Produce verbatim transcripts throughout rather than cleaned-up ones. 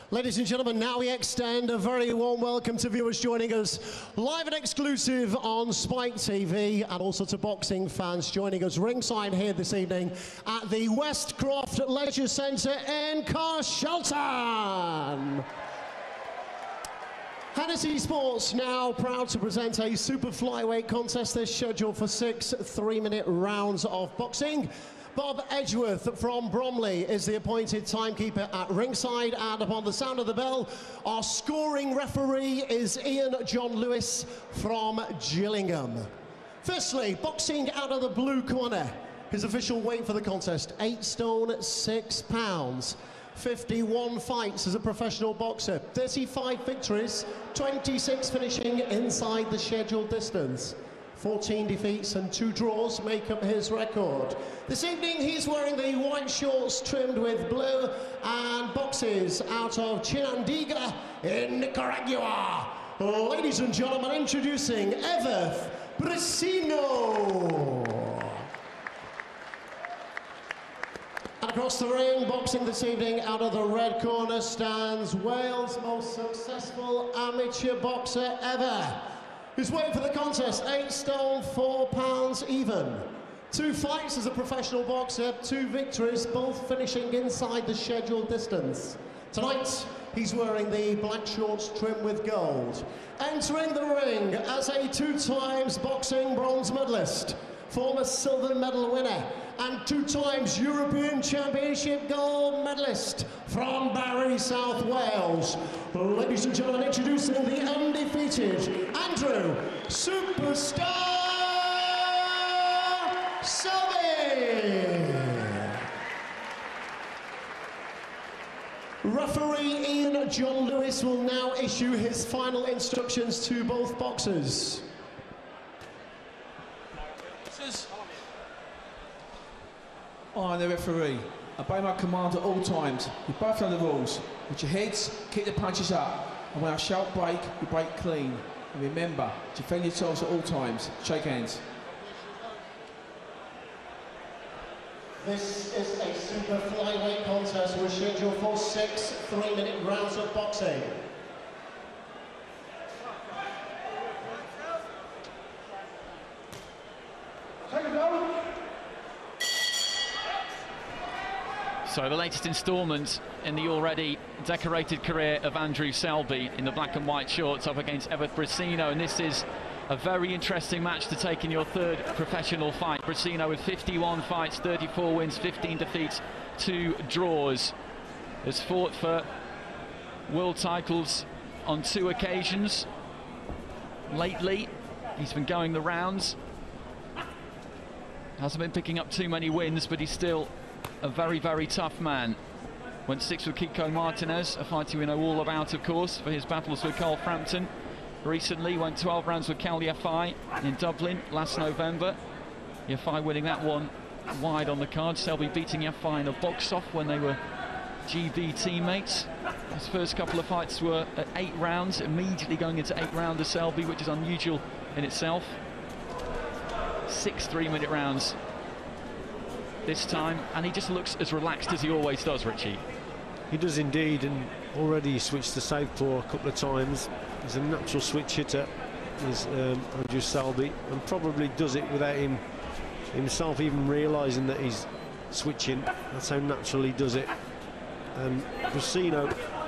Ladies and gentlemen, now we extend a very warm welcome to viewers joining us live and exclusive on Spike T V, and also to boxing fans joining us ringside here this evening at the Westcroft Leisure Centre in Carshalton. Hennessy Sports now proud to present a super flyweight contest. They're scheduled for six three-minute rounds of boxing. Bob Edgeworth from Bromley is the appointed timekeeper at ringside, and upon the sound of the bell, our scoring referee is Ian John Lewis from Gillingham. Firstly, boxing out of the blue corner, his official weight for the contest, eight stone six pounds. fifty-one fights as a professional boxer, thirty-five victories, twenty-six finishing inside the scheduled distance. fourteen defeats and two draws make up his record. This evening he's wearing the white shorts trimmed with blue and boxes out of Chinandega in Nicaragua. Ladies and gentlemen, introducing Everth Briceno. And across the ring, boxing this evening out of the red corner stands Wales' most successful amateur boxer ever. Who's waiting for the contest, eight stone, four pounds even. Two fights as a professional boxer, two victories, both finishing inside the scheduled distance. Tonight, he's wearing the black shorts trimmed with gold. Entering the ring as a two times boxing bronze medalist, former silver medal winner, and two times European Championship gold medalist from Barry, South Wales. Ladies and gentlemen, introducing the undefeated Andrew Superstar Selby. Referee Ian John Lewis will now issue his final instructions to both boxers. I am the referee. Obey my command at all times. You both know the rules. With your heads, keep the punches up. And when I shout break, you break clean. And remember, defend yourselves at all times. Shake hands. This is a super flyweight contest. We're scheduled for six three-minute rounds of boxing. Take it down. So the latest instalment in the already decorated career of Andrew Selby in the black and white shorts up against Everth Briceno, and this is a very interesting match to take in your third professional fight. Briceno with fifty-one fights, thirty-four wins, fifteen defeats, two draws. Has fought for world titles on two occasions. Lately, he's been going the rounds. Hasn't been picking up too many wins, but he's still a very, very tough man. Went six with Kiko Martinez, a fighter we know all about, of course, for his battles with Carl Frampton. Recently went twelve rounds with Cal Yafai in Dublin last November. Yafai winning that one wide on the card. Selby beating Yafai in a box-off when they were G B teammates. His first couple of fights were at eight rounds, immediately going into eight round of Selby, which is unusual in itself. Six three-minute rounds this time, and he just looks as relaxed as he always does, Richie. He does indeed, and already he switched to southpaw a couple of times. He's a natural switch hitter, is um, Andrew Selby, and probably does it without him himself even realising that he's switching. That's how naturally he does it. And Briceno,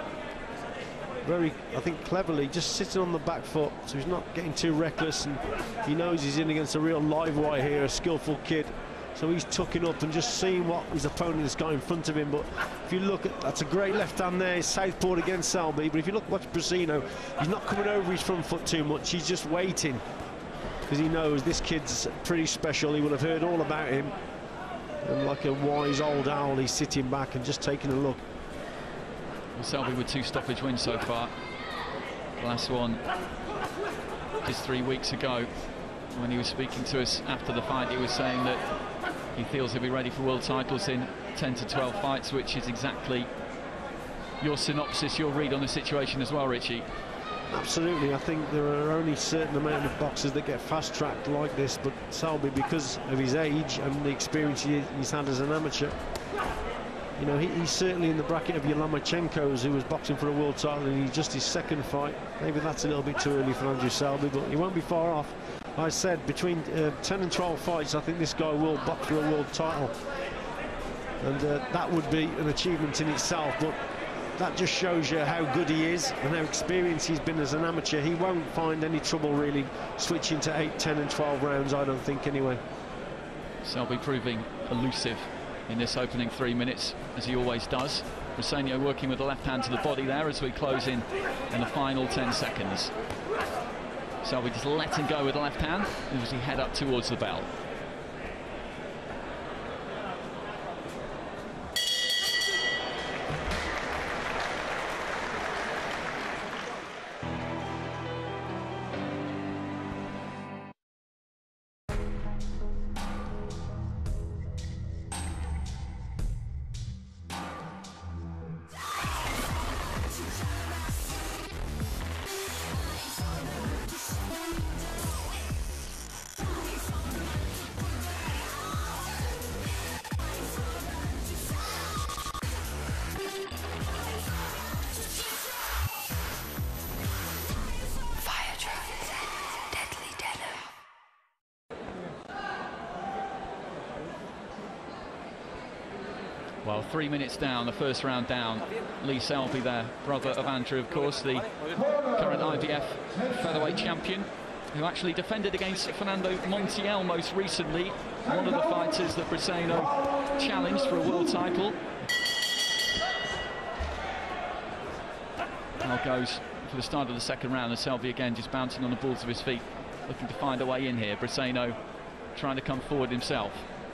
very, I think, cleverly, just sitting on the back foot, so he's not getting too reckless, and he knows he's in against a real live wire here, a skillful kid. So he's tucking up and just seeing what his opponent has got in front of him. But if you look at, that's a great left hand there, southpaw against Selby. But if you look, watch Briceno, he's not coming over his front foot too much. He's just waiting, because he knows this kid's pretty special. He will have heard all about him. And like a wise old owl, he's sitting back and just taking a look. Well, Selby with two stoppage wins so far. The last one just three weeks ago. When he was speaking to us after the fight, he was saying that he feels he'll be ready for world titles in ten to twelve fights, which is exactly your synopsis, your read on the situation as well, Richie. Absolutely. I think there are only a certain amount of boxers that get fast-tracked like this, but Selby, because of his age and the experience he, he's had as an amateur, You know, he, he's certainly in the bracket of Lomachenko's, who was boxing for a world title, and he's just his second fight. Maybe that's a little bit too early for Andrew Selby, but he won't be far off. I said between uh, ten and twelve fights, I think this guy will box for a world title, and uh, that would be an achievement in itself. But that just shows you how good he is and how experienced he's been as an amateur. He won't find any trouble really switching to eight, ten and twelve rounds, I don't think, anyway. Selby proving elusive in this opening three minutes, as he always does. Briceno working with the left hand to the body there as we close in in the final ten seconds. Selby just let him go with the left hand as he head up towards the bell. Well, three minutes down, the first round down. Lee Selby there, brother of Andrew, of course, the current I B F featherweight champion, who actually defended against Fernando Montiel most recently, one of the fighters that Briceno challenged for a world title. Now goes for the start of the second round, and Selby again just bouncing on the balls of his feet, looking to find a way in here. Briceno trying to come forward himself.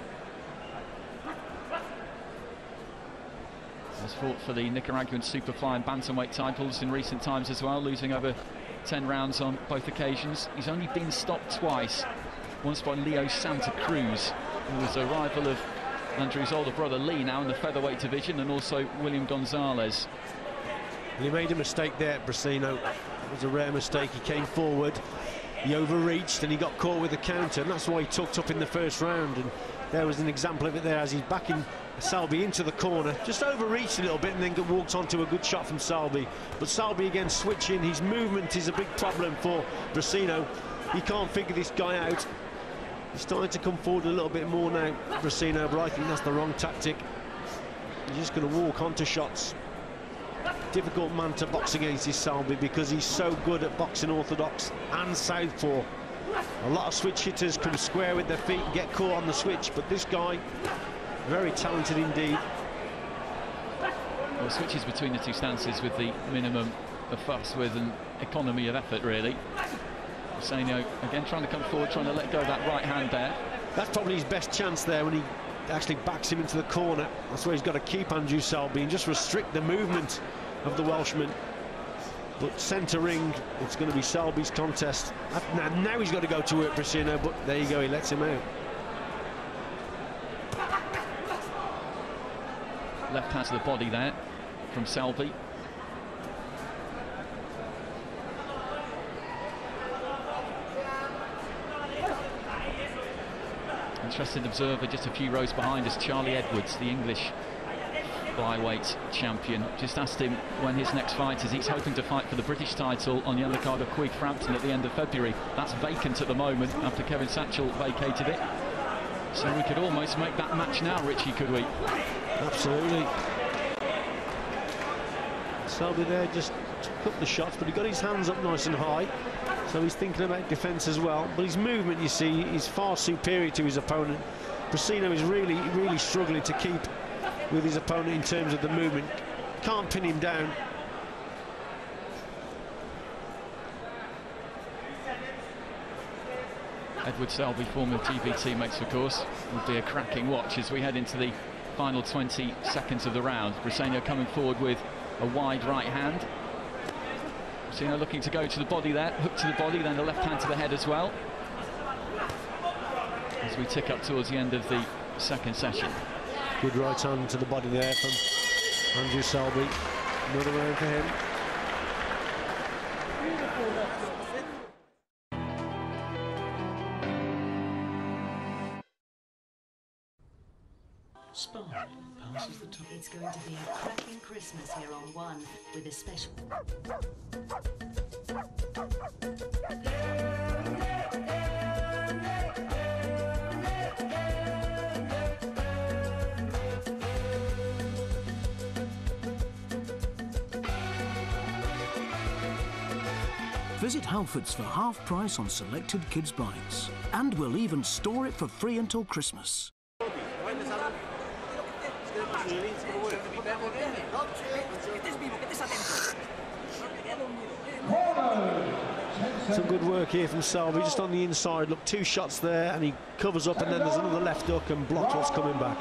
Has fought for the Nicaraguan Superfly and Bantamweight titles in recent times as well, losing over ten rounds on both occasions. He's only been stopped twice, once by Leo Santa Cruz, who was a rival of Andrew's older brother Lee, now in the featherweight division, and also William Gonzalez. He made a mistake there, Briceno. It was a rare mistake. He came forward, he overreached, and he got caught with a counter, and that's why he tucked up in the first round. And there was an example of it there as he's backing Selby into the corner, just overreached a little bit and then walked onto a good shot from Selby. But Selby again switching, his movement is a big problem for Briceno. He can't figure this guy out. He's starting to come forward a little bit more now, Briceno, but I think that's the wrong tactic. He's just going to walk onto shots. Difficult man to box against is Selby, because he's so good at boxing orthodox and southpaw. A lot of switch hitters come square with their feet and get caught on the switch, but this guy, very talented indeed. Well, switches between the two stances with the minimum of fuss, with an economy of effort, really. Briceno again trying to come forward, trying to let go of that right hand there. That's probably his best chance there, when he actually backs him into the corner. That's where he's got to keep Andrew Selby and just restrict the movement of the Welshman. But centre ring, it's going to be Selby's contest. Now, now he's got to go to work, Briceno, but there you go, he lets him out. Left hand to the body there from Selby. Interesting observer just a few rows behind us, Charlie Edwards, the English flyweight champion. Just asked him when his next fight is. He's hoping to fight for the British title on the undercard of Quigg Frampton at the end of February. That's vacant at the moment after Kevin Satchell vacated it. So we could almost make that match now, Richie, could we? Absolutely. Selby there just took up the shots, but he got his hands up nice and high, so he's thinking about defence as well. But his movement, you see, is far superior to his opponent. Briceno is really, really struggling to keep with his opponent in terms of the movement. Can't pin him down. Edward Selby, former G B teammates, of course, will be a cracking watch as we head into the final twenty seconds of the round. Briceno coming forward with a wide right hand. Briceno looking to go to the body there, hook to the body, then the left hand to the head as well. As we tick up towards the end of the second session. Good right hand to the body there from Andrew Selby. Another round for him. Spawn passes the top. It's going to be a cracking Christmas here on One with a special. Visit Halfords for half price on selected kids' bikes. And we'll even store it for free until Christmas. Some good work here from Selby, just on the inside. Look, two shots there, and he covers up, and then there's another left hook and blocks what's coming back.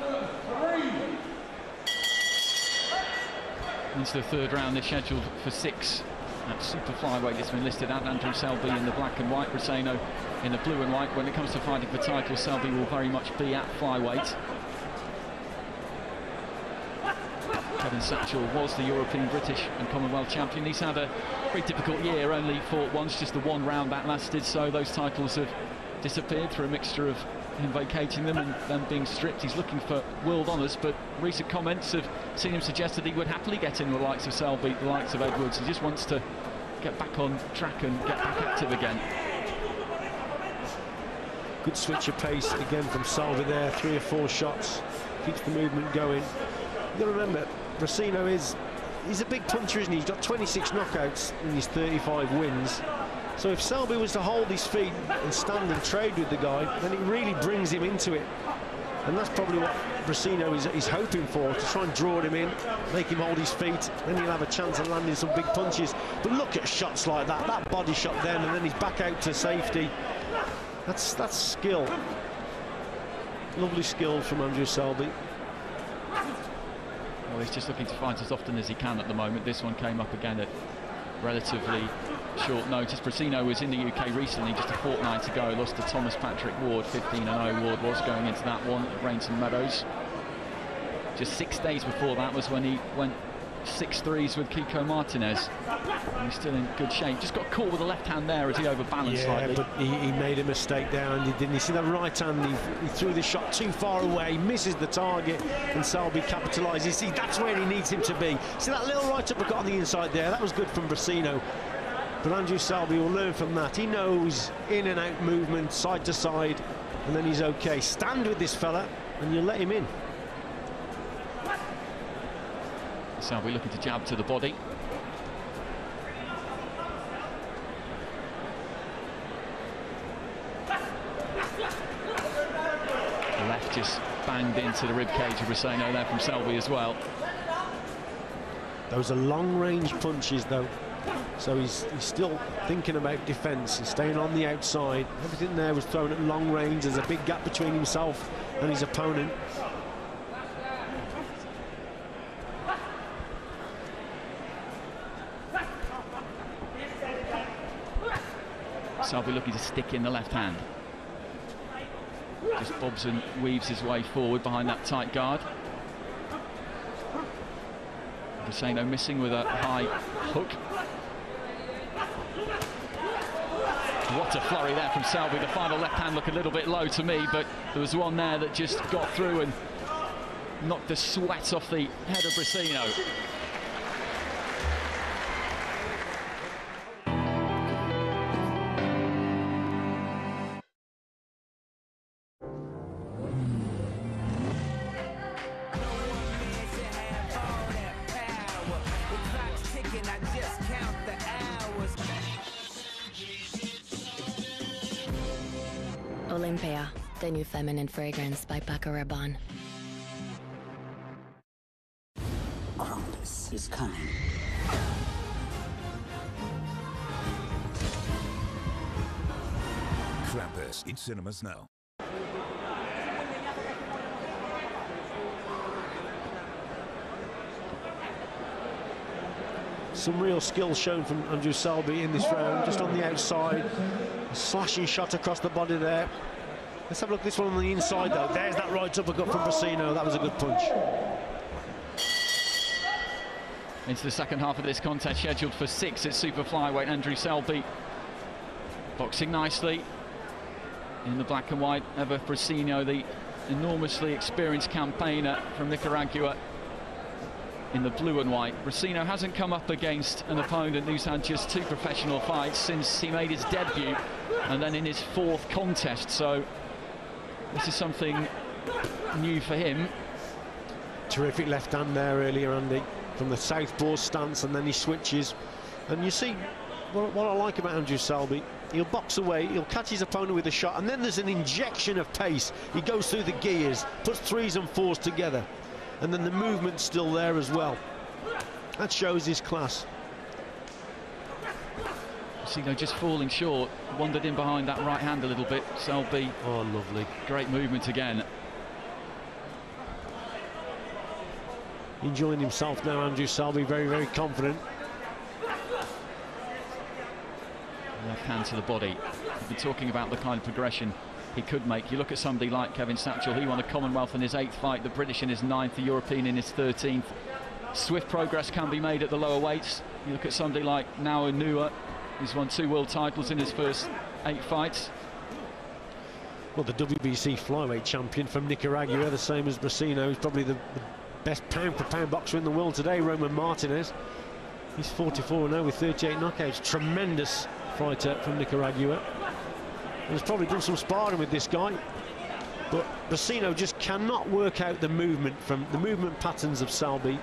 Into the third round, they're scheduled for six. At super flyweight, it's been listed out. Andrew Selby in the black and white, Briceno in the blue and white. When it comes to fighting for title, Selby will very much be at flyweight. Kevin Satchell was the European, British and Commonwealth champion. He's had a very difficult year, only fought once, just the one round that lasted, so those titles have disappeared through a mixture of him vacating them and them being stripped. He's looking for world honours, but recent comments have seen him suggest that he would happily get in the likes of Selby, the likes of Edwards. He just wants to get back on track and get back active again. Good switch of pace again from Selby there, three or four shots, keeps the movement going. You've got to remember, Briceno is, he's a big puncher, isn't he? He's got twenty-six knockouts in his thirty-five wins. So if Selby was to hold his feet and stand and trade with the guy, then it really brings him into it. And that's probably what Briceno is, is hoping for, to try and draw him in, make him hold his feet, then he'll have a chance of landing some big punches. But look at shots like that, that body shot then, and then he's back out to safety. That's, that's skill. Lovely skill from Andrew Selby. Well, he's just looking to fight as often as he can at the moment. This one came up again at relatively short notice. Briceno was in the U K recently, just a fortnight ago, lost to Thomas Patrick Ward, fifteen and oh Ward was going into that one at Rainton Meadows. Just six days before that was when he went six threes with Kiko Martinez. And he's still in good shape. Just got caught with the left hand there as he overbalanced yeah, slightly. but he, he made a mistake there, and he didn't. You see that right hand, he, he threw the shot too far away, misses the target, and Selby capitalises. See, that's where he needs him to be. See that little right uppercut on the inside there, that was good from Briceno. But Andrew Selby will learn from that. He knows in and out movement, side to side, and then he's okay. Stand with this fella, and you let him in. Selby looking to jab to the body. The left just banged into the ribcage of Briceno there from Selby as well. Those are long-range punches, though. So he's, he's still thinking about defence and staying on the outside. Everything there was thrown at long range. There's a big gap between himself and his opponent. Selby looking to stick in the left hand. Just bobs and weaves his way forward behind that tight guard. Briceno missing with a high hook. What a flurry there from Selby. The final left hand looked a little bit low to me, but there was one there that just got through and knocked the sweat off the head of Briceno. Olympia, the new feminine fragrance by Paco Rabanne. Krampus is coming. Krampus in cinemas now. Some real skill shown from Andrew Selby in this round, just on the outside. A slashing shot across the body there. Let's have a look at this one on the inside, though. There's that right uppercut from Briceno. That was a good punch. Into the second half of this contest, scheduled for six at super flyweight. Andrew Selby boxing nicely in the black and white. Everth Briceno, the enormously experienced campaigner from Nicaragua in the blue and white. Briceno hasn't come up against an opponent who's had just two professional fights since he made his debut, and then in his fourth contest, so this is something new for him. Terrific left hand there earlier, Andy, from the southpaw stance, and then he switches. And you see what, what I like about Andrew Selby, he'll box away, he'll catch his opponent with a shot, and then there's an injection of pace. He goes through the gears, puts threes and fours together, and then the movement's still there as well. That shows his class. Briceno just falling short, wandered in behind that right hand a little bit. Selby, oh, lovely. Great movement again. Enjoying himself now, Andrew Selby, very, very confident. Left hand to the body. We've been talking about the kind of progression he could make. You look at somebody like Kevin Satchell, he won a Commonwealth in his eighth fight, the British in his ninth, the European in his thirteenth. Swift progress can be made at the lower weights. You look at somebody like Nao Inua, who's won two world titles in his first eight fights. Well, the W B C flyweight champion from Nicaragua, the same as Briceno, who's probably the, the best pound-for-pound boxer in the world today, Roman Martinez. He's forty-four now with thirty-eight knockouts. Tremendous fighter from Nicaragua. He's probably done some sparring with this guy, but Briceno just cannot work out the movement from the movement patterns of Selby.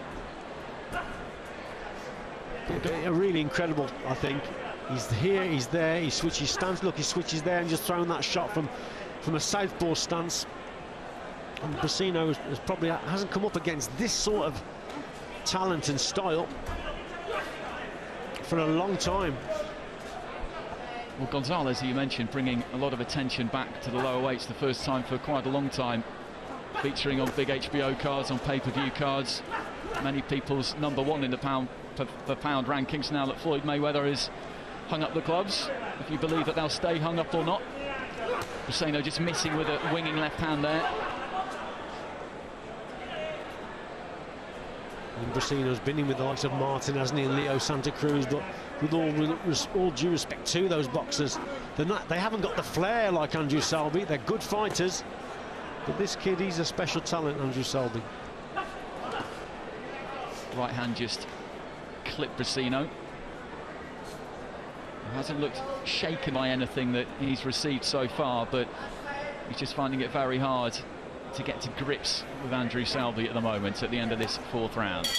A really incredible, I think. He's here, he's there, he switches stance. Look, he switches there and just throwing that shot from from a southpaw stance. And Briceno has, has probably hasn't come up against this sort of talent and style for a long time. Well, Gonzalez, who you mentioned, bringing a lot of attention back to the lower weights, the first time for quite a long time, featuring on big H B O cards, on pay-per-view cards. Many people's number one in the pound per, per pound rankings now that Floyd Mayweather has hung up the gloves, if you believe that they'll stay hung up or not. Briceno just missing with a winging left hand there. And Briceno's been in with the likes of Martin, hasn't he, and Leo Santa Cruz, but with all, with all due respect to those boxers, they're not, they haven't got the flair like Andrew Selby. They're good fighters, but this kid, he's a special talent, Andrew Selby. Right hand just clipped Briceno. He hasn't looked shaken by anything that he's received so far, but he's just finding it very hard to get to grips with Andrew Selby at the moment at the end of this fourth round.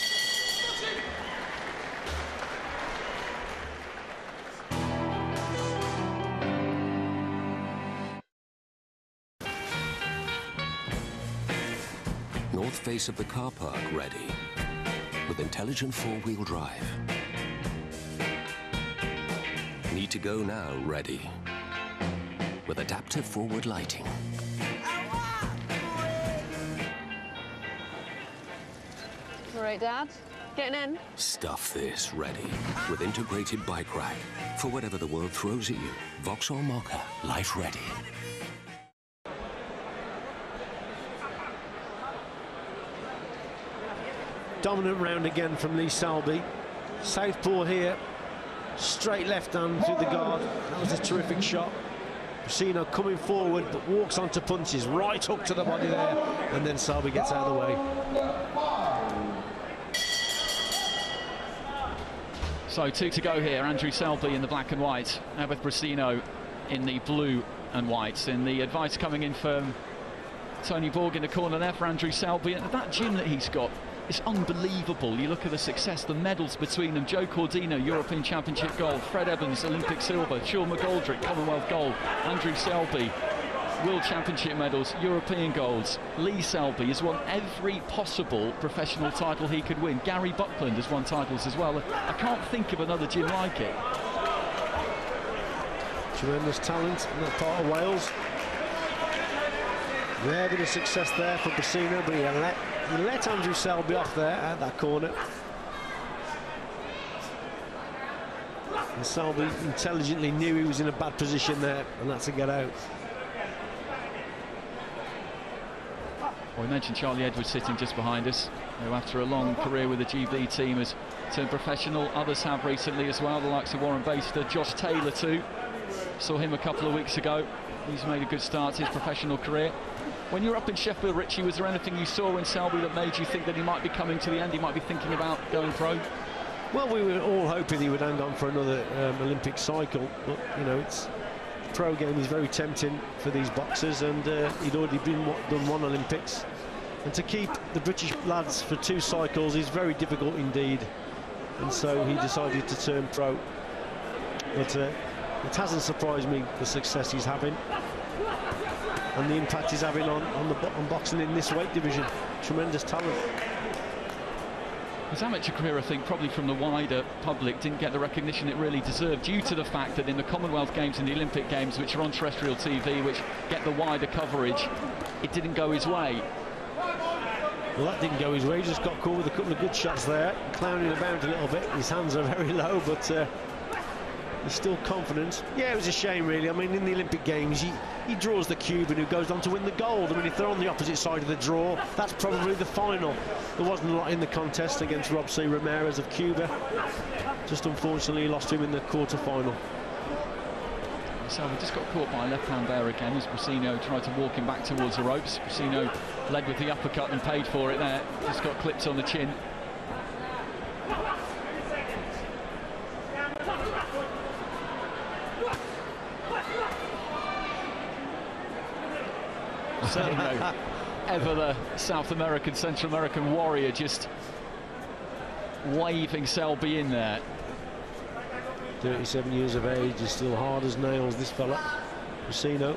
North face of the car park ready with intelligent four-wheel drive. Need to go now ready with adaptive forward lighting. All right, Dad. Getting in? Stuff this ready with integrated bike rack for whatever the world throws at you. Vauxhall Mocha, life ready. Dominant round again from Lee Selby. Southpaw here, straight left hand through the guard. That was a terrific shot. Briceno coming forward but walks onto punches, right hook to the body there, and then Selby gets out of the way. So two to go here. Andrew Selby in the black and white, Everth Briceno in the blue and white. And the advice coming in from Tony Borg in the corner there for Andrew Selby. And that gym that he's got, it's unbelievable. You look at the success, the medals between them. Joe Cordino, European Championship gold. Fred Evans, Olympic silver. Sean McGoldrick, Commonwealth gold. Andrew Selby, World Championship medals, European golds. Lee Selby has won every possible professional title he could win. Gary Buckland has won titles as well. I can't think of another gym like it. Tremendous talent in that part of Wales. Rare bit of success there for Briceno, but he let, he let Andrew Selby off there at that corner. And Selby intelligently knew he was in a bad position there, and that's to get out. Well, we mentioned Charlie Edwards sitting just behind us, who after a long career with the G B team has turned professional. Others have recently as well, the likes of Warren Baster, Josh Taylor too. Saw him a couple of weeks ago. He's made a good start to his professional career. When you were up in Sheffield, Richie, was there anything you saw in Selby that made you think that he might be coming to the end, he might be thinking about going pro? Well, we were all hoping he would hang on for another um, Olympic cycle, but, you know, it's the pro game is very tempting for these boxers, and uh, he'd already been done one Olympics. And to keep the British lads for two cycles is very difficult indeed. And so he decided to turn pro. But uh, it hasn't surprised me, the success he's having and the impact he's having on, on, the, on boxing in this weight division. Tremendous talent. His amateur career, I think, probably from the wider public, didn't get the recognition it really deserved, due to the fact that in the Commonwealth Games and the Olympic Games, which are on terrestrial T V, which get the wider coverage, it didn't go his way. Well, that didn't go his way. He just got caught with a couple of good shots there, clowning about a little bit. His hands are very low, but uh, he's still confident. Yeah, it was a shame, really. I mean, in the Olympic Games, he, he draws the Cuban who goes on to win the gold. I mean, if they're on the opposite side of the draw, that's probably the final. There wasn't a lot in the contest against Rob C. Ramirez of Cuba. Just unfortunately lost him in the quarter-final. So we just got caught by a left-hand there again as Briceno tried to walk him back towards the ropes. Briceno led with the uppercut and paid for it there. Just got clipped on the chin. Briceno, ever the South American, Central American warrior, just waving Selby in there. thirty-seven years of age, is still hard as nails, this fella, Briceno.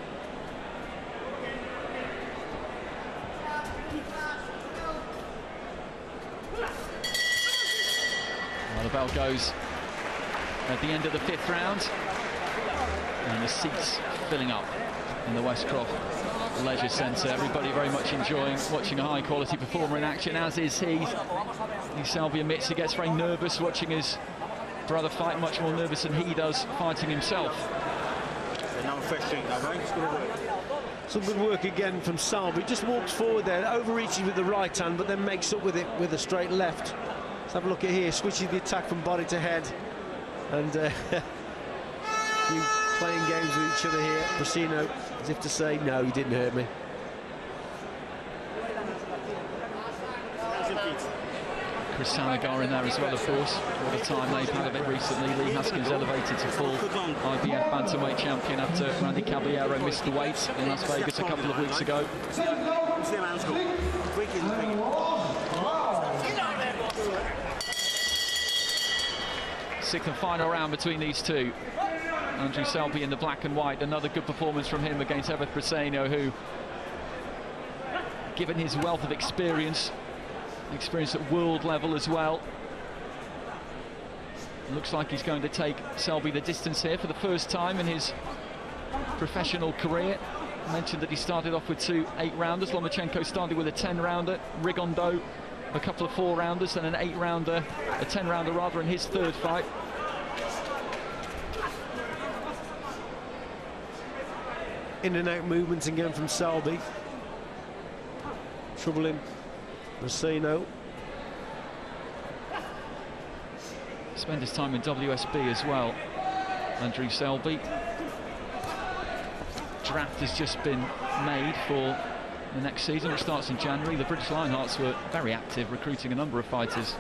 Well, the bell goes at the end of the fifth round, and the seats filling up in the Westcroft Leisure Centre. Everybody very much enjoying watching a high-quality performer in action, as is he. Selby admits he gets very nervous watching his brother fight, much more nervous than he does fighting himself. Some good work again from Selby. Just walks forward there, overreaches with the right hand, but then makes up with it with a straight left. Let's have a look at here. Switches the attack from body to head, and uh, keep playing games with each other here. Briceno, as if to say, no, he didn't hurt me. Chris Sanagar in there as well, of course. What a time they've had of it recently. Lee Haskins elevated to full I B F bantamweight champion after Randy Caballero missed the weight in Las Vegas a couple of weeks ago. Sixth and final round between these two. Andrew Selby in the black and white. Another good performance from him against Everth Briceno, who, given his wealth of experience, experience at world level as well, looks like he's going to take Selby the distance here for the first time in his professional career. I mentioned that he started off with two eight-rounders. Lomachenko started with a ten-rounder. Rigondeaux a couple of four-rounders and an eight-rounder, a ten-rounder rather, in his third fight. In and out movements again from Selby. Troubling Briceno. Spent his time in W S B as well, Andrew Selby. Draft has just been made for the next season, which starts in January. The British Lionhearts were very active, recruiting a number of fighters.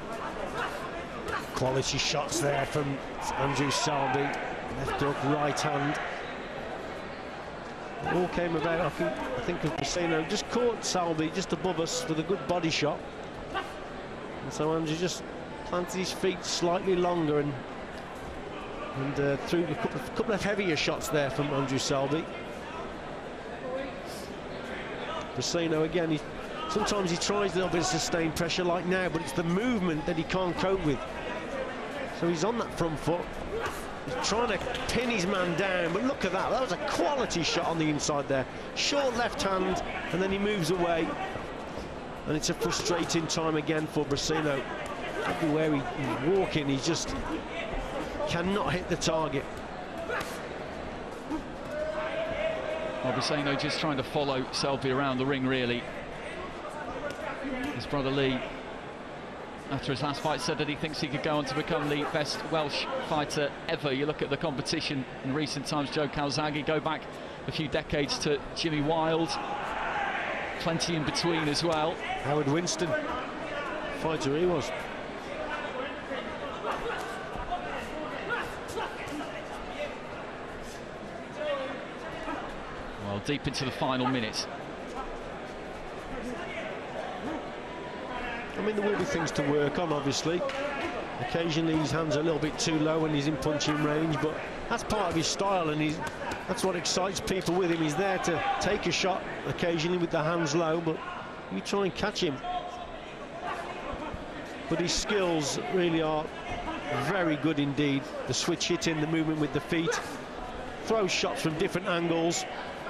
Quality shots there from Andrew Selby. Left hook, right hand. It all came about, I think, I think of Briceno. Just caught Selby just above us with a good body shot. And so Andrew just planted his feet slightly longer and and uh, threw a couple of, couple of heavier shots there from Andrew Selby. Briceno again, he, sometimes he tries a little bit of sustained pressure like now, but it's the movement that he can't cope with. So he's on that front foot. He's trying to pin his man down, but look at that. That was a quality shot on the inside there. Short left hand, and then he moves away. And it's a frustrating time again for Briceno. Everywhere he, he's walking, he just cannot hit the target. Well, Briceno just trying to follow Selby around the ring, really. His brother Lee, after his last fight, said that he thinks he could go on to become the best Welsh fighter ever. You look at the competition in recent times, Joe Calzaghe, go back a few decades to Jimmy Wilde, plenty in between as well. Howard Winston, fighter he was. Well, deep into the final minute. I mean, there will be things to work on, obviously. Occasionally his hands are a little bit too low when he's in punching range, but that's part of his style, and he's, that's what excites people with him. He's there to take a shot occasionally with the hands low, but you try and catch him. But his skills really are very good indeed. The switch hitting, the movement with the feet, throws shots from different angles,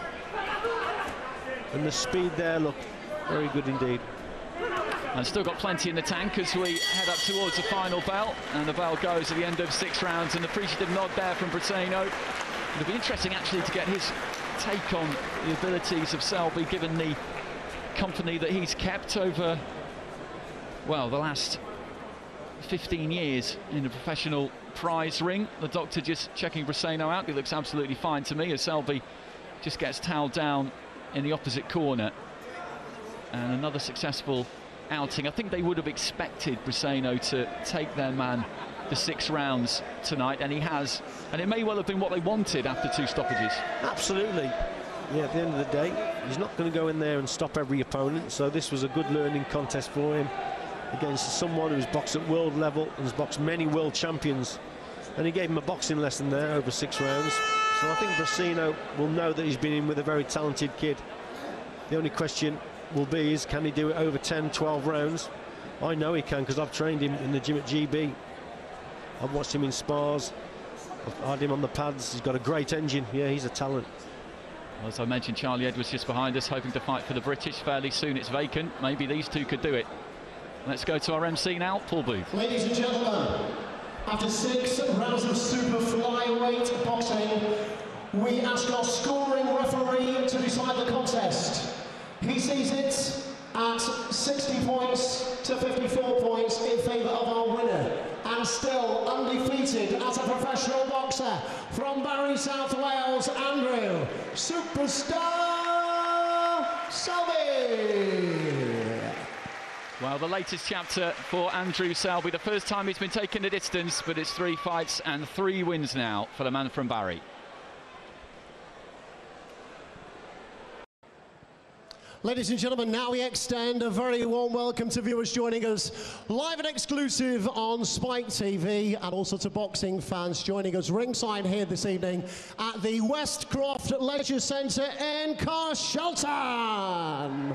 and the speed there, look, very good indeed. And still got plenty in the tank as we head up towards the final bell, and the bell goes at the end of six rounds. An appreciative nod there from Briceno. It'll be interesting actually to get his take on the abilities of Selby, given the company that he's kept over, well, the last fifteen years in the professional prize ring. The doctor just checking Briceno out. He looks absolutely fine to me as Selby just gets towelled down in the opposite corner. And another successful outing. I think they would have expected Briceno to take their man the six rounds tonight, and he has, and it may well have been what they wanted after two stoppages. Absolutely. Yeah, at the end of the day, he's not going to go in there and stop every opponent, so this was a good learning contest for him against someone who's boxed at world level and has boxed many world champions, and he gave him a boxing lesson there over six rounds. So I think Briceno will know that he's been in with a very talented kid. The only question will be is, can he do it over ten, twelve rounds? I know he can, because I've trained him in the gym at G B. I've watched him in spars, I've had him on the pads. He's got a great engine. Yeah, he's a talent. Well, as I mentioned, Charlie Edwards just behind us, hoping to fight for the British. Fairly soon it's vacant. Maybe these two could do it. Let's go to our M C now, Paul Booth. Ladies and gentlemen, after six rounds of super flyweight boxing, we ask our scoring referee to decide the contest. He sees it at sixty points to fifty-four points in favour of our winner, and still undefeated as a professional boxer from Barry, South Wales, Andrew Superstar Selby. Well, the latest chapter for Andrew Selby. The first time he's been taking the distance, but it's three fights and three wins now for the man from Barry. Ladies and gentlemen, now we extend a very warm welcome to viewers joining us live and exclusive on Spike T V, and also to boxing fans joining us ringside here this evening at the Westcroft Leisure Centre in Carshalton.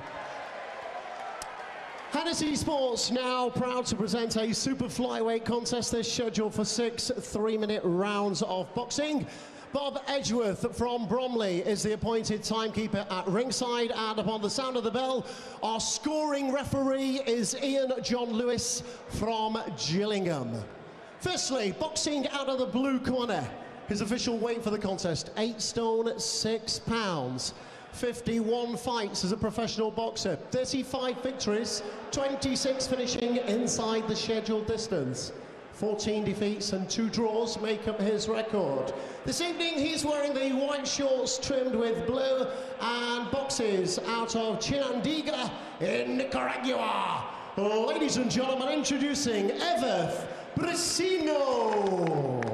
Hennessy Sports now proud to present a super flyweight contest. They're scheduled for six three-minute rounds of boxing. Bob Edgeworth from Bromley is the appointed timekeeper at ringside, and upon the sound of the bell, our scoring referee is Ian John Lewis from Gillingham. Firstly, boxing out of the blue corner, his official weight for the contest, eight stone six pounds. fifty-one fights as a professional boxer, thirty-five victories, twenty-six finishing inside the scheduled distance. fourteen defeats and two draws make up his record. This evening he's wearing the white shorts trimmed with blue and boxes out of Chinandega in Nicaragua. Ladies and gentlemen, introducing Everth Briceno.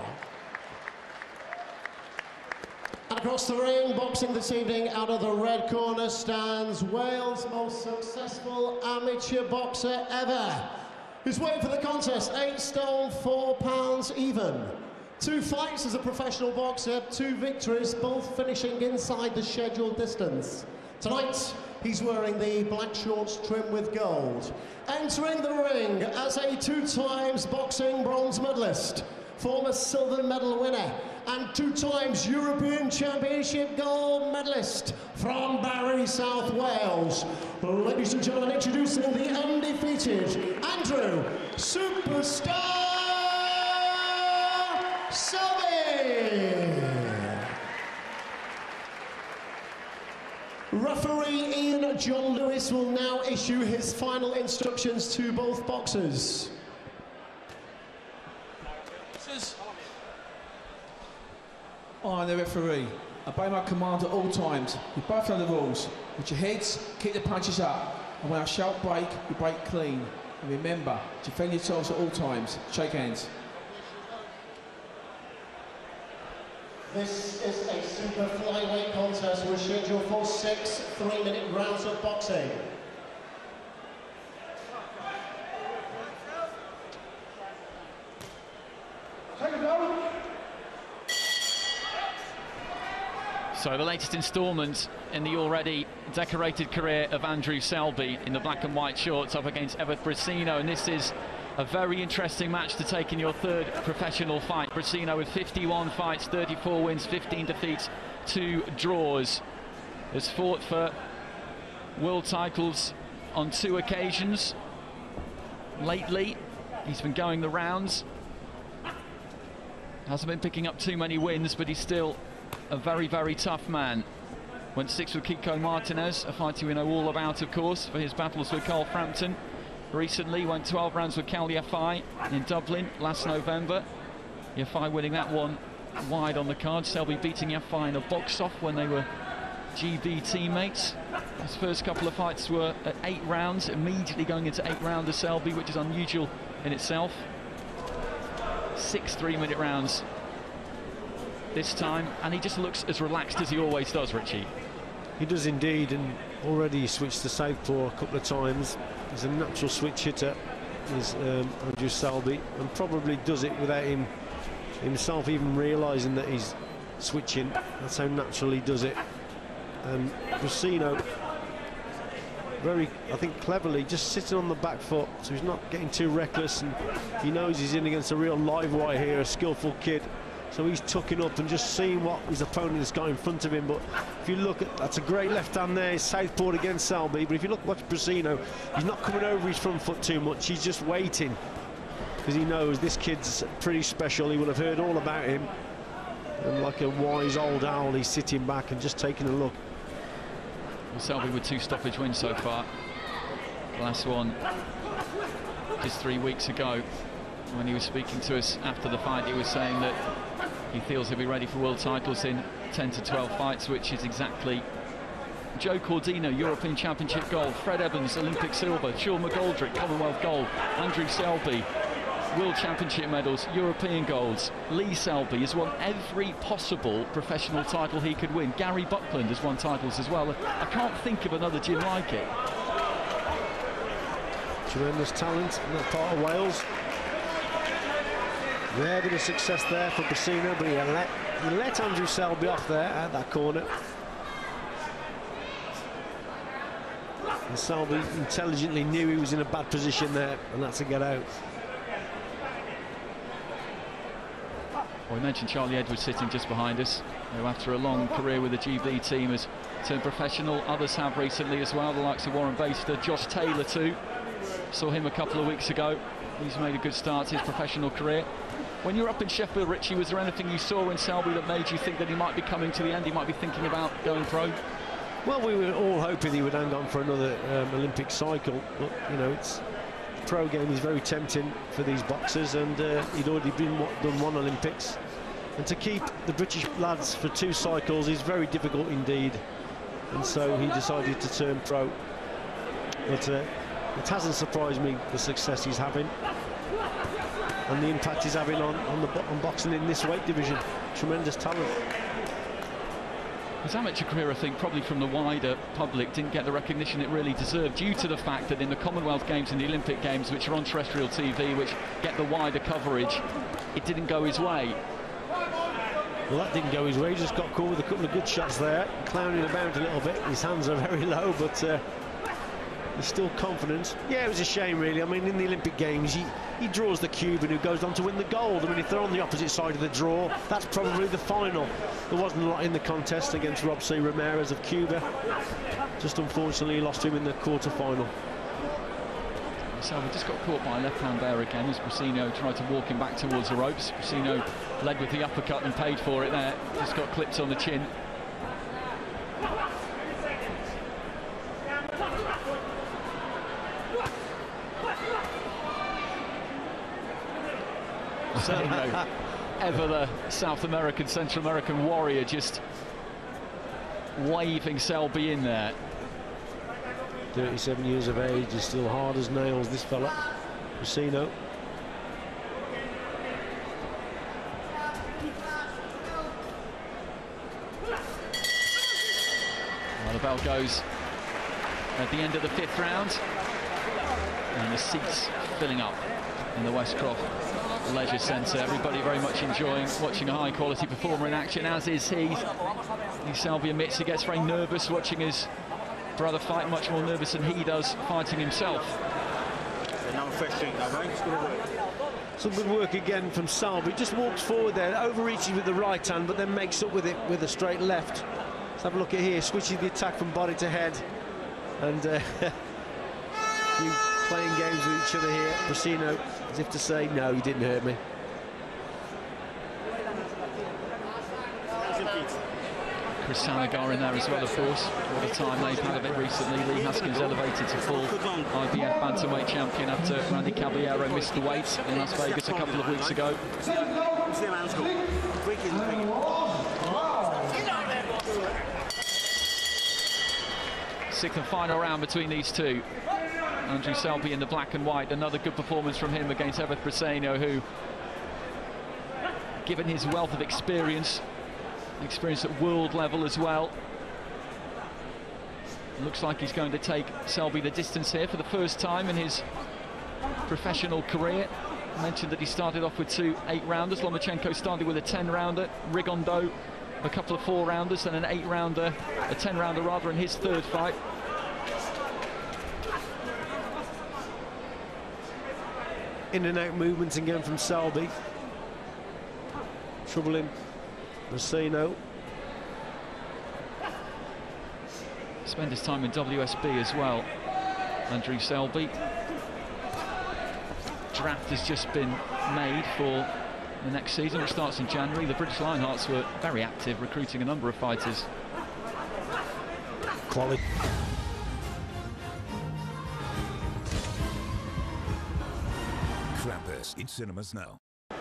And across the ring, boxing this evening out of the red corner, stands Wales' most successful amateur boxer ever. Who's waiting for the contest, eight stone, four pounds even. Two fights as a professional boxer, two victories, both finishing inside the scheduled distance. Tonight, he's wearing the black shorts trimmed with gold. Entering the ring as a two times boxing bronze medalist, former silver medal winner, and two times European Championship gold medalist from Barry, South Wales. Ladies and gentlemen, introducing the undefeated Andrew Superstar Selby. Referee Ian John Lewis will now issue his final instructions to both boxers. I, the referee, obey my command at all times. You both know the rules. With your heads, keep the punches up. And when I shout break, you break clean. And remember, defend yourselves at all times. Shake hands. This is a super flyweight contest. We're scheduled for six three-minute rounds of boxing. So the latest instalment in the already decorated career of Andrew Selby in the black and white shorts up against Everth Briceno, and this is a very interesting match to take in your third professional fight. Briceno with fifty-one fights, thirty-four wins, fifteen defeats, two draws. Has fought for world titles on two occasions. Lately, he's been going the rounds. Hasn't been picking up too many wins, but he's still a very, very tough man. Went six with Kiko Martinez, a fighter we know all about, of course, for his battles with Carl Frampton. Recently went twelve rounds with Cal Yafai in Dublin last November. Yafai winning that one wide on the card. Selby beating Yafai in a box-off when they were G B teammates. His first couple of fights were at eight rounds, immediately going into eight round of Selby, which is unusual in itself. Six three-minute rounds this time, and he just looks as relaxed as he always does, Richie. He does indeed, and already switched to southpaw a couple of times. He's a natural switch hitter, is um, Andrew Selby, and probably does it without him himself even realising that he's switching. That's how natural he does it. And Briceno, very, I think, cleverly just sitting on the back foot, so he's not getting too reckless, and he knows he's in against a real live wire here, a skillful kid. So he's tucking up and just seeing what his opponent has got in front of him. But if you look at, that's a great left hand there, he's southpaw against Selby. But if you look, watch Briceno, he's not coming over his front foot too much. He's just waiting, because he knows this kid's pretty special. He will have heard all about him. And like a wise old owl, he's sitting back and just taking a look. Well, Selby with two stoppage wins so far. The last one just three weeks ago. When he was speaking to us after the fight, he was saying that he feels he'll be ready for world titles in ten to twelve fights, which is exactly Joe Cordino, European Championship gold, Fred Evans, Olympic silver, Sean McGoldrick, Commonwealth gold, Andrew Selby, World Championship medals, European golds. Lee Selby has won every possible professional title he could win. Gary Buckland has won titles as well. I can't think of another gym like it. Tremendous talent in that part of Wales. Yeah, a bit of success there for Briceno, but he let, he let Andrew Selby off there at that corner. And Selby intelligently knew he was in a bad position there, and that's to get out. Well, we mentioned Charlie Edwards sitting just behind us, who after a long career with the G B team has turned professional. Others have recently as well, the likes of Warren Baster, Josh Taylor too. Saw him a couple of weeks ago. He's made a good start to his professional career. When you were up in Sheffield, Richie, was there anything you saw in Selby that made you think that he might be coming to the end, he might be thinking about going pro? Well, we were all hoping he would hang on for another um, Olympic cycle, but, you know, it's the pro game is very tempting for these boxers, and uh, he'd already been done one Olympics. And to keep the British lads for two cycles is very difficult indeed. And so he decided to turn pro. But uh, it hasn't surprised me, the success he's having and the impact he's having on, on, the, on boxing in this weight division. Tremendous talent. His amateur career, I think, probably from the wider public, didn't get the recognition it really deserved, due to the fact that in the Commonwealth Games and the Olympic Games, which are on terrestrial T V, which get the wider coverage, it didn't go his way. Well, that didn't go his way. He just got caught with a couple of good shots there, clowning about a little bit. His hands are very low, but uh, he's still confident. Yeah, it was a shame, really. I mean, in the Olympic Games, he, he draws the Cuban who goes on to win the gold. I mean, if they're on the opposite side of the draw, that's probably the final. There wasn't a lot in the contest against Rob C. Ramirez of Cuba. Just unfortunately lost to him in the quarter-final. So we just got caught by a left-hand there again as Briceno tried to walk him back towards the ropes. Briceno led with the uppercut and paid for it there. Just got clipped on the chin. So, you know, ever the South American, Central American warrior, just waving Selby in there. thirty-seven years of age, is still hard as nails, this fella, Briceno. Well, the bell goes at the end of the fifth round, and the seats filling up in the Westcroft Leisure Centre. Everybody very much enjoying watching a high-quality performer in action, as is he. Selby admits he gets very nervous watching his brother fight, much more nervous than he does fighting himself. Some good work again from Selby. Just walks forward there, overreaches with the right hand, but then makes up with it with a straight left. Let's have a look at here. Switches the attack from body to head, and uh, you playing games with each other here. Briceno, as if to say, no, you didn't hurt me. Chris Sanagar in there as well, of course. What a time they've had of it recently. Lee Haskins elevated to full I B F bantamweight champion after Randy Caballero missed the weight in Las Vegas a couple of weeks ago. Sixth and final round between these two. Andrew Selby in the black and white. Another good performance from him against Everth Briceno, who, given his wealth of experience, experience at world level as well, looks like he's going to take Selby the distance here for the first time in his professional career. I mentioned that he started off with two eight-rounders. Lomachenko started with a ten-rounder. Rigondeaux a couple of four-rounders and an eight-rounder, a ten-rounder rather, in his third fight. In and out movements again from Selby. Troubling Briceno. Spent his time in W S B as well, Andrew Selby. Draft has just been made for the next season, which starts in January. The British Lionhearts were very active, recruiting a number of fighters. Quality. Krampus in cinemas now.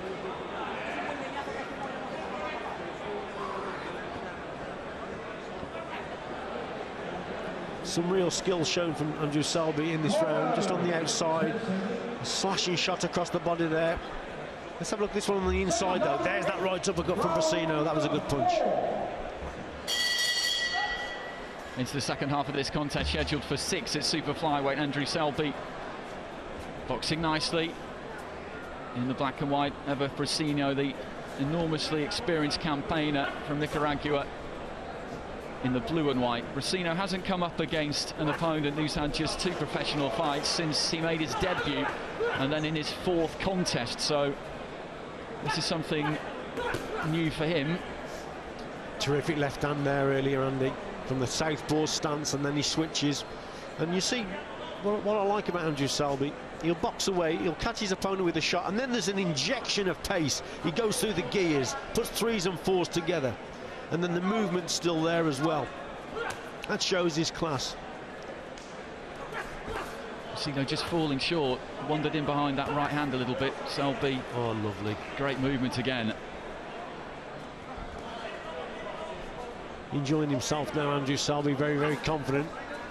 Some real skill shown from Andrew Selby in this round, just on the outside. A slashing shot across the body there. Let's have a look at this one on the inside, though. There's that right uppercut from Briceno. That was a good punch. Into the second half of this contest, scheduled for six at super flyweight. Andrew Selby boxing nicely in the black and white. Everth Briceno, the enormously experienced campaigner from Nicaragua, in the blue and white. Briceno hasn't come up against an opponent who's had just two professional fights since he made his debut, and then in his fourth contest, so this is something new for him. Terrific left hand there earlier, Andy, from the southpaw stance, and then he switches. And you see what, what I like about Andrew Selby, he'll box away, he'll catch his opponent with a shot, and then there's an injection of pace. He goes through the gears, puts threes and fours together, and then the movement's still there as well. That shows his class. Briceno just falling short, wandered in behind that right hand a little bit. Selby, oh, lovely. Great movement again. Enjoying himself now, Andrew Selby, very, very confident.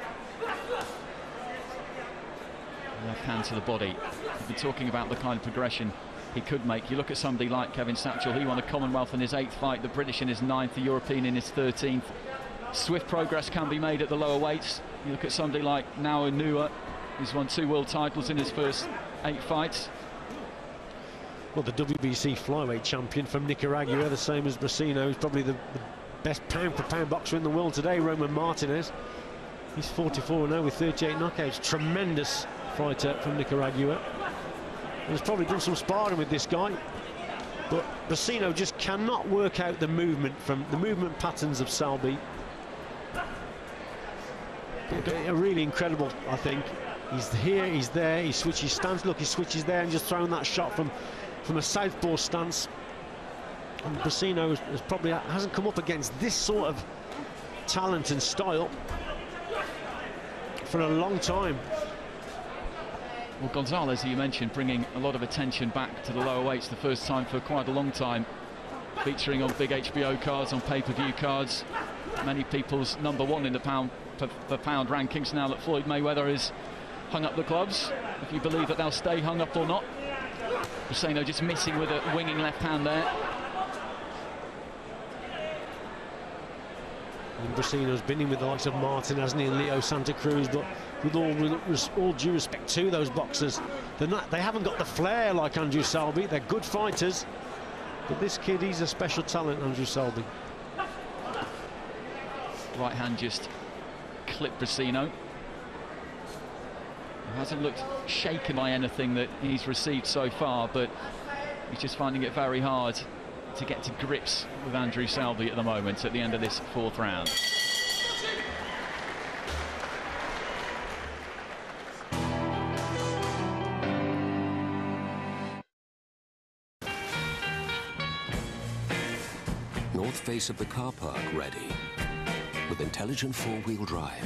Left hand to the body. We've been talking about the kind of progression he could make. You look at somebody like Kevin Satchell, he won a Commonwealth in his eighth fight, the British in his ninth, the European in his thirteenth. Swift progress can be made at the lower weights. You look at somebody like Noah Nua, he's won two world titles in his first eight fights. Well, the W B C flyweight champion from Nicaragua, the same as Briceno, is probably the, the best pound-for-pound boxer in the world today, Roman Martinez. He's forty-four now with thirty-eight knockouts. Tremendous fighter from Nicaragua. He's probably done some sparring with this guy, but Briceno just cannot work out the movement from the movement patterns of Selby. A really incredible, I think. He's here, he's there, he switches stance. Look, he switches there and just throwing that shot from from a southpaw stance. And Briceno has, has probably hasn't come up against this sort of talent and style for a long time. Well, Gonzalez, you mentioned, bringing a lot of attention back to the lower weights, the first time for quite a long time, featuring on big H B O cards, on pay-per-view cards. many people's number one in the pound per, per pound rankings now that Floyd Mayweather has hung up the gloves. If you believe that they'll stay hung up or not. Briceno just missing with a winging left hand there. And Briceno's been in with the likes of Martin, hasn't he, and Leo Santa Cruz, but with all, with all due respect to those boxers, they're not, they haven't got the flair like Andrew Selby. They're good fighters, but this kid, he's a special talent, Andrew Selby. Right hand just clipped Briceno. He hasn't looked shaken by anything that he's received so far, but he's just finding it very hard to get to grips with Andrew Selby at the moment at the end of this fourth round. North face of the car park ready with intelligent four-wheel drive.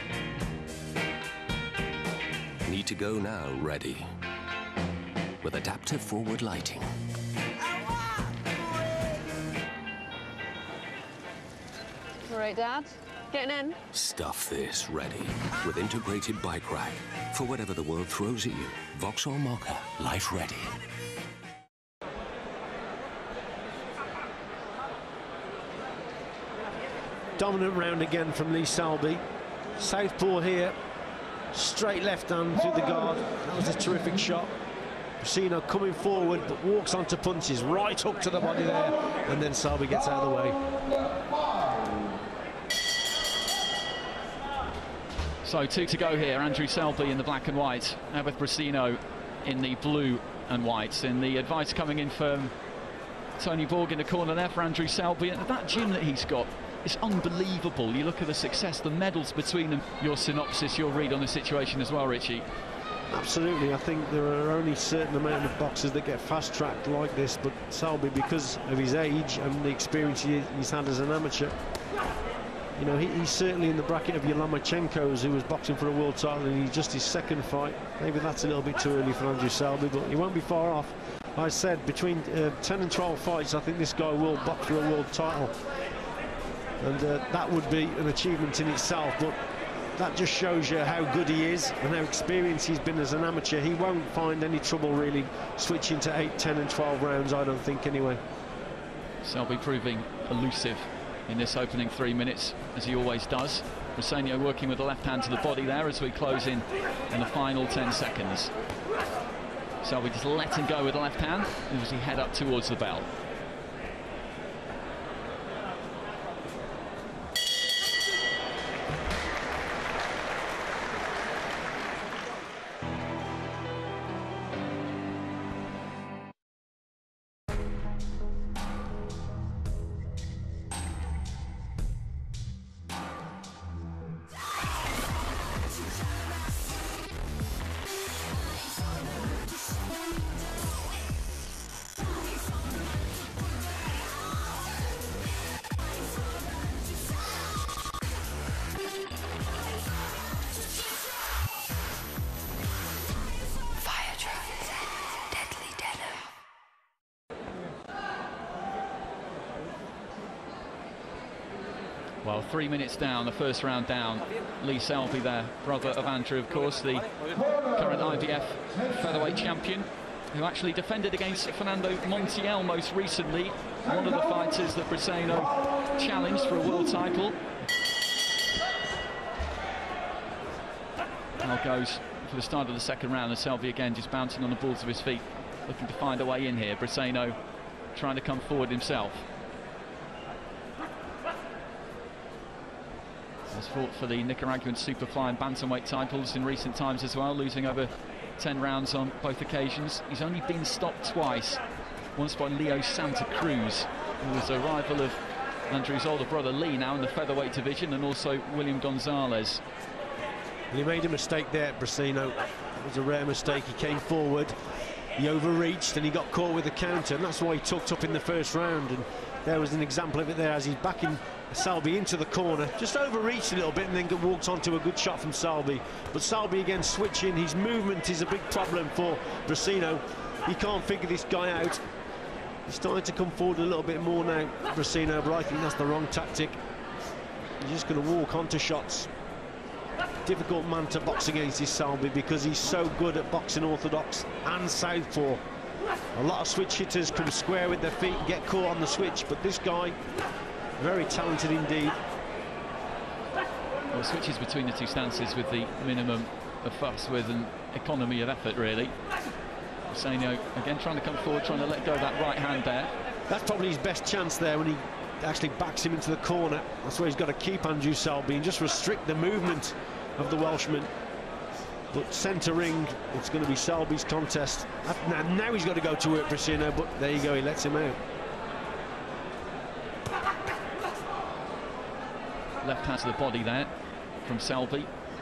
Need to go now ready with adaptive forward lighting. All right, Dad. Getting in? Stuff this ready with integrated bike rack. For whatever the world throws at you, Vauxhall Mocha, life ready. Dominant round again from Lee Selby. Southpaw here. Straight left hand through the guard. That was a terrific shot. Briceno coming forward, but walks onto punches. Right hook to the body there. And then Selby gets out of the way. So two to go here. Andrew Selby in the black and white, Everth Briceno in the blue and white. And the advice coming in from Tony Borg in the corner there for Andrew Selby. And that gym that he's got is unbelievable. You look at the success, the medals between them. Your synopsis, your read on the situation as well, Richie. Absolutely. I think there are only a certain amount of boxers that get fast-tracked like this, but Selby, because of his age and the experience he, he's had as an amateur, you know, he, he's certainly in the bracket of your Lomachenko's, who was boxing for a world title, and he's just his second fight. Maybe that's a little bit too early for Andrew Selby, but he won't be far off. I said between uh, ten and twelve fights, I think this guy will box for a world title, and uh, that would be an achievement in itself. But that just shows you how good he is and how experienced he's been as an amateur. He won't find any trouble really switching to eight, ten and twelve rounds, I don't think, anyway. Selby proving elusive in this opening three minutes, as he always does. Briceno working with the left hand to the body there as we close in in the final ten seconds. Selby just let him go with the left hand as he head up towards the bell. Well, three minutes down, the first round down. Lee Selby there, brother of Andrew, of course, the current I B F featherweight champion, who actually defended against Fernando Montiel most recently, one of the fighters that Briceno challenged for a world title. Now goes for the start of the second round, and Selby again just bouncing on the balls of his feet, looking to find a way in here. Briceno trying to come forward himself. Has fought for the Nicaraguan Superfly and Bantamweight titles in recent times as well, losing over ten rounds on both occasions. He's only been stopped twice, once by Leo Santa Cruz, who was a rival of Andrew's older brother Lee, now in the featherweight division, and also William Gonzalez. And he made a mistake there, Briceno. It was a rare mistake. He came forward, he overreached, and he got caught with the counter, and that's why he tucked up in the first round. And there was an example of it there as he's backing Selby into the corner, just overreached a little bit and then walked onto a good shot from Selby. But Selby again switching, his movement is a big problem for Briceno. He can't figure this guy out. He's starting to come forward a little bit more now, Briceno, but I think that's the wrong tactic. He's just going to walk onto shots. Difficult man to box against is Selby because he's so good at boxing orthodox and southpaw. A lot of switch hitters come square with their feet and get caught on the switch, but this guy, very talented indeed. Well, switches between the two stances with the minimum of fuss, with an economy of effort, really. Briceno again trying to come forward, trying to let go of that right hand there. That's probably his best chance there when he actually backs him into the corner. That's where he's got to keep Andrew Selby and just restrict the movement of the Welshman. But centre ring, it's going to be Selby's contest. Now, now he's got to go to work Briceno, but there you go, he lets him out. Left hand to the body there from Selby.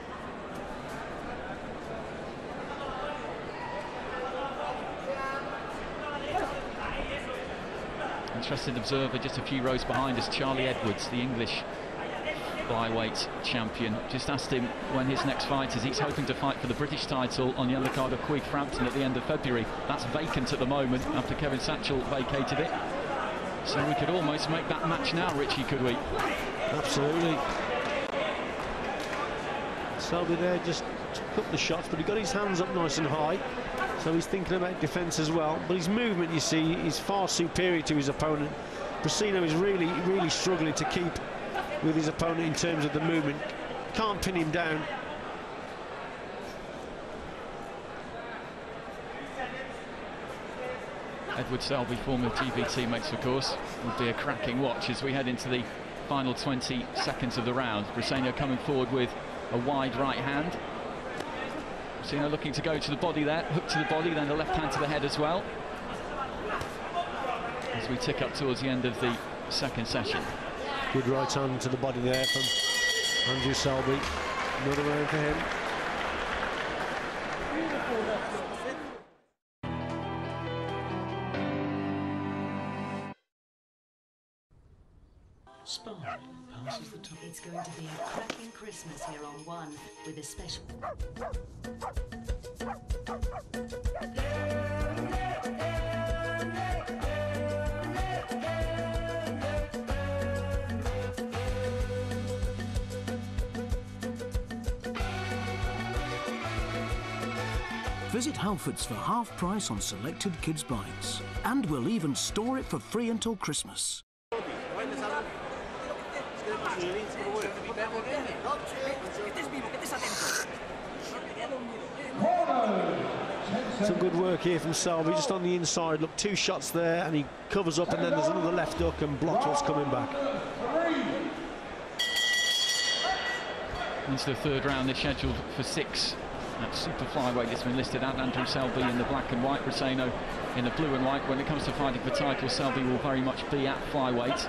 Interested observer just a few rows behind us, Charlie Edwards, the English flyweight champion. Just asked him when his next fight is. He's hoping to fight for the British title on the undercard of Quigg Frampton at the end of February. That's vacant at the moment after Kevin Satchell vacated it. So we could almost make that match now, Richie, could we? Absolutely. Selby there just took up the shots, but he got his hands up nice and high, so he's thinking about defence as well. But his movement, you see, is far superior to his opponent. Briceno is really, really struggling to keep with his opponent in terms of the movement. Can't pin him down. Edward Selby, former G B teammates, of course, would be a cracking watch as we head into the final twenty seconds of the round. Briceno coming forward with a wide right hand. Briceno looking to go to the body there, hook to the body, then the left hand to the head as well. As we tick up towards the end of the second session. Good right hand to the body there from Andrew Selby. Another round for him. Spark passes the top. It's going to be a cracking Christmas here on One with a special. Visit Halfords for half price on selected kids' bikes. And we'll even store it for free until Christmas. Some good work here from Selby, just on the inside. Look, two shots there, and he covers up, and then there's another left hook and blocks what's coming back. Into the third round, they're scheduled for six. That super flyweight that's been listed out. Andrew Selby in the black and white, Briceno in the blue and white. When it comes to fighting for title, Selby will very much be at flyweight.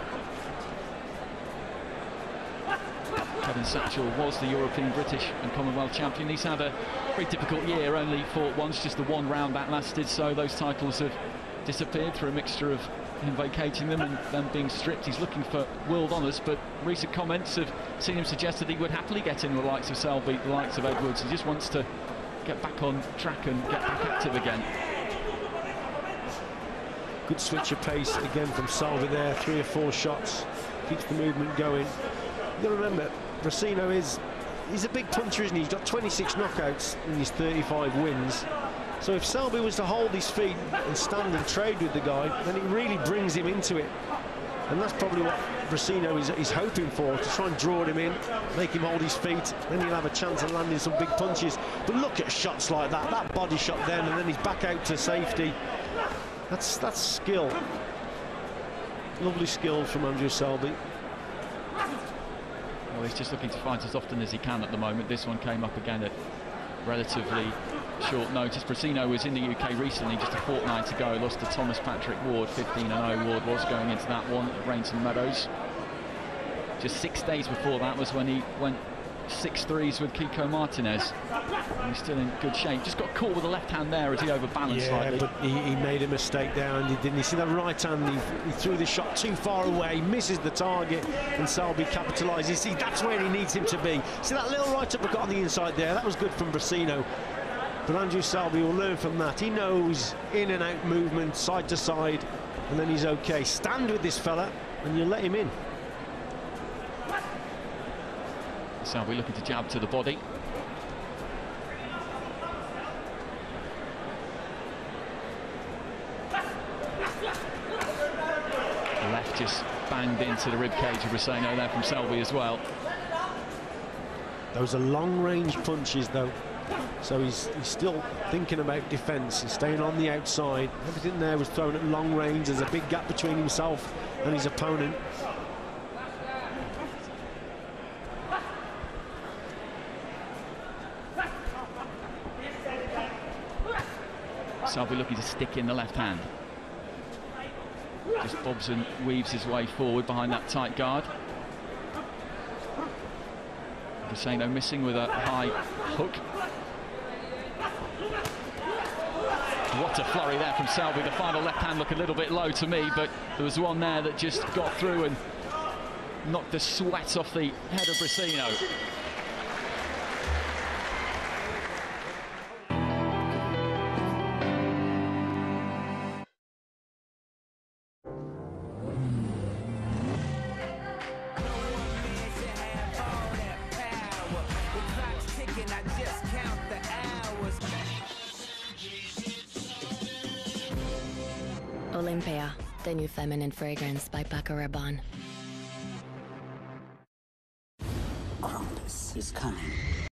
Kevin Satchell was the European, British and Commonwealth champion. He's had a very difficult year, only fought once, just the one round that lasted, so those titles have disappeared through a mixture of him vacating them and them being stripped. He's looking for world honours, but recent comments have seen him suggest that he would happily get in with the likes of Selby, the likes of Edwards. He just wants to get back on track and get back active again. Good switch of pace again from Selby there, three or four shots, keeps the movement going. You've got to remember, Briceno is, he's a big puncher, isn't he? He's got twenty-six knockouts in his thirty-five wins. So if Selby was to hold his feet and stand and trade with the guy, then it really brings him into it. And that's probably what Briceno is, is hoping for, to try and draw him in, make him hold his feet, then he'll have a chance of landing some big punches. But look at shots like that, that body shot then, and then he's back out to safety. That's, that's skill. Lovely skill from Andrew Selby. Well, he's just looking to fight as often as he can at the moment. This one came up again at relatively short notice. Briceno was in the U K recently, just a fortnight ago, lost to Thomas Patrick Ward, fifteen and oh Ward was going into that one at Rainton Meadows. Just six days before that was when he went six threes with Kiko Martinez. And he's still in good shape. Just got caught with the left hand there as he overbalanced yeah, slightly. But he, he made a mistake there, and he didn't. You see that right hand, he, he threw the shot too far away, misses the target, and Selby capitalises. See, that's where he needs him to be. See that little right uppercut on the inside there, that was good from Briceno. But Andrew Selby will learn from that. He knows in and out movement, side to side, and then he's okay. Stand with this fella, and you let him in. Selby looking to jab to the body. The left just banged into the ribcage of Briceno there from Selby as well. Those are long-range punches, though. So he's, he's still thinking about defence. He's staying on the outside. Everything there was thrown at long range. There's a big gap between himself and his opponent. Selby looking to stick in the left hand. Just bobs and weaves his way forward behind that tight guard. Briceno missing with a high hook. What a flurry there from Selby. The final left hand looked a little bit low to me, but there was one there that just got through and knocked the sweat off the head of Briceno. Olympia, the new feminine fragrance by Paco Rabanne. Krampus is coming.